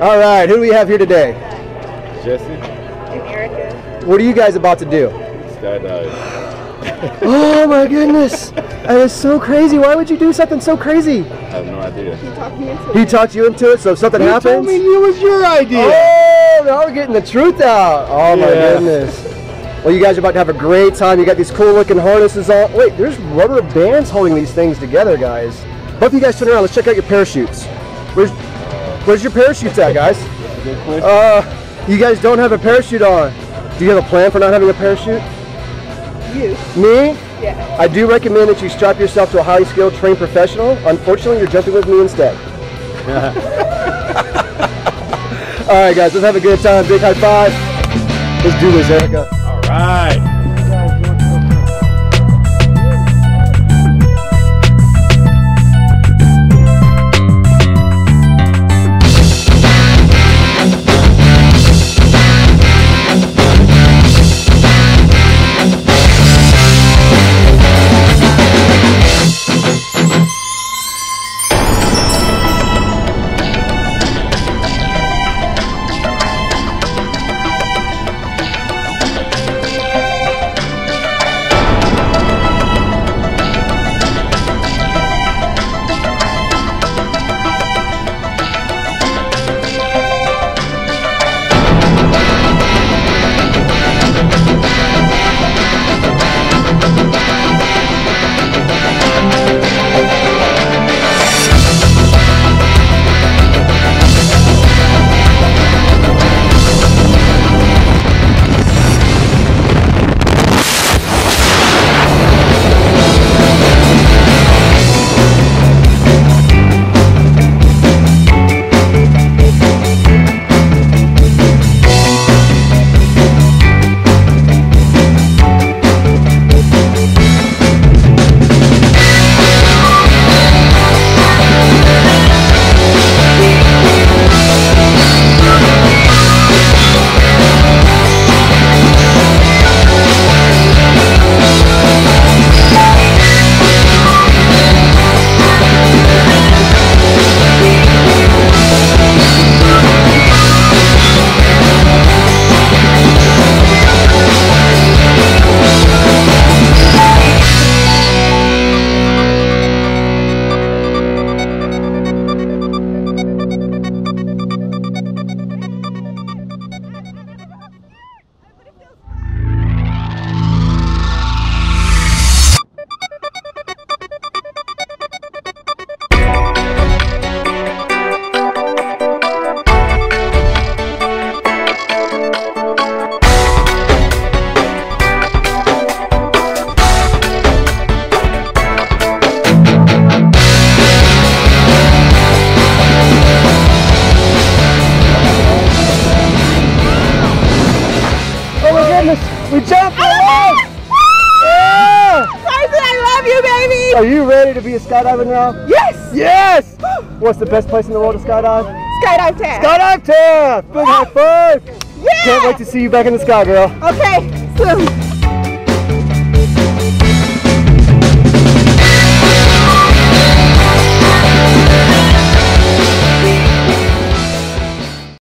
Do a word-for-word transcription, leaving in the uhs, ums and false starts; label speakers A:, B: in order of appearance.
A: All right, who do we have here today?
B: Jesse. And
C: Erica.
A: What are you guys about to do?
B: Skydive.
A: Oh my goodness, that is so crazy. Why would you do something so crazy?
B: I have no idea.
C: He talked me into
A: He
C: it.
A: talked you into it, so if something
D: You
A: happens.
D: told me it was your idea.
A: Oh, now we're getting the truth out. Oh my
D: Yeah.
A: goodness. Well, you guys are about to have a great time. You got these cool looking harnesses on. Wait, there's rubber bands holding these things together, guys. Both of you guys turn around. Let's check out your parachutes. Where's, where's your parachutes at, guys? Uh, you guys don't have a parachute on. Do you have a plan for not having a parachute?
C: You.
A: Me?
C: Yeah.
A: I do recommend that you strap yourself to a highly skilled, trained professional. Unfortunately, you're jumping with me instead. All right, guys, let's have a good time. Big high five. Let's do this, Erica.
D: All right.
A: We jumped for one! Yeah!
C: Carson, I love you, baby!
A: Are you ready to be a skydiver now?
C: Yes!
A: Yes! What's the best place in the world to skydive?
C: Skydive Taft.
A: Skydive Taft! Big high five!
C: Yeah!
A: Can't wait to see you back in the sky, girl.
C: Okay, soon.